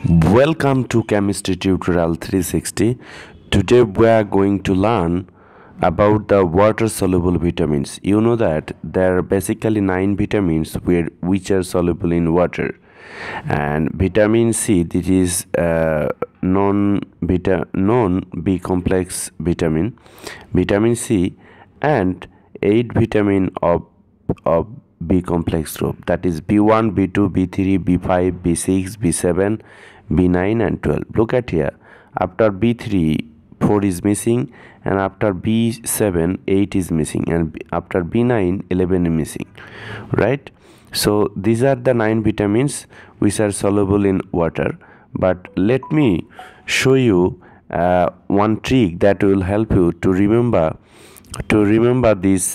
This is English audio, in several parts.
Welcome to Chemistry Tutorial 360. Today we are going to learn about the water soluble vitamins. You know that there are basically 9 vitamins which are soluble in water, and vitamin C, this is non B complex vitamin C, and 8 vitamin of B complex group, that is B1, B2, B3, B5, B6, B7, B9 and 12. Look at here, after B3 4 is missing, and after B7 8 is missing, and after B9 11 is missing, right? So these are the 9 vitamins which are soluble in water. But let me show you one trick that will help you to remember these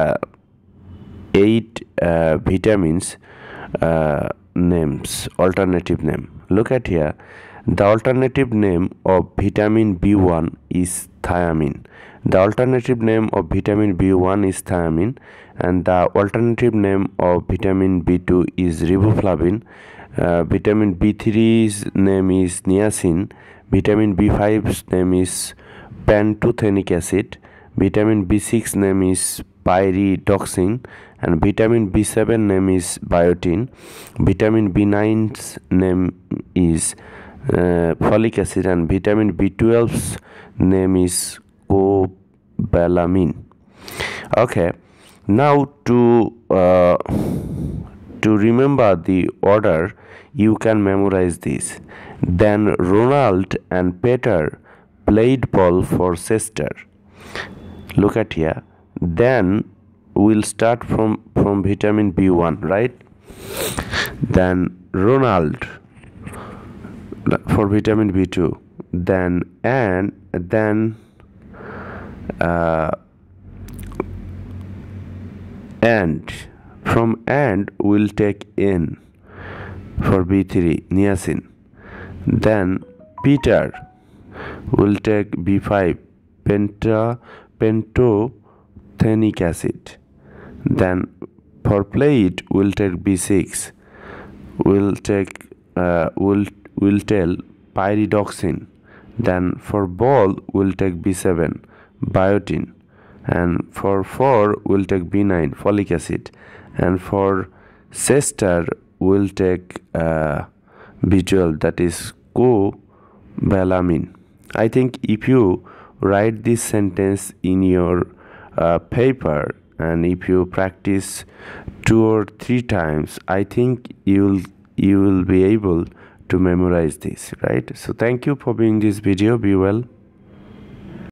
8 vitamins names, alternative name. Look at here, the alternative name of vitamin B1 is thiamine. The alternative name of vitamin B1 is thiamine, and the alternative name of vitamin B2 is riboflavin. Vitamin B3's name is niacin. Vitamin B5's name is pantothenic acid. Vitamin B6 name is pyridoxine, and vitamin B7 name is biotin. Vitamin B9's name is folic acid, and vitamin B12's name is cobalamin. Okay, now to remember the order, you can memorize this. Then Ronald and Peter played ball for Chester. Look at here. Then we'll start from vitamin B1, right? Then Ronald for vitamin B2, then and from and we'll take N for B3, niacin. Then Peter will take B5, pantothenic acid. Then for plate we'll take B6, we'll tell pyridoxine. Then for ball we'll take B7, biotin. And for 4 we'll take B9, folic acid. And for Chester we'll take B12, that is cobalamin. I think if you write this sentence in your paper, and if you practice 2 or 3 times, I think you will be able to memorize this, right? So thank you for viewing this video. Be well.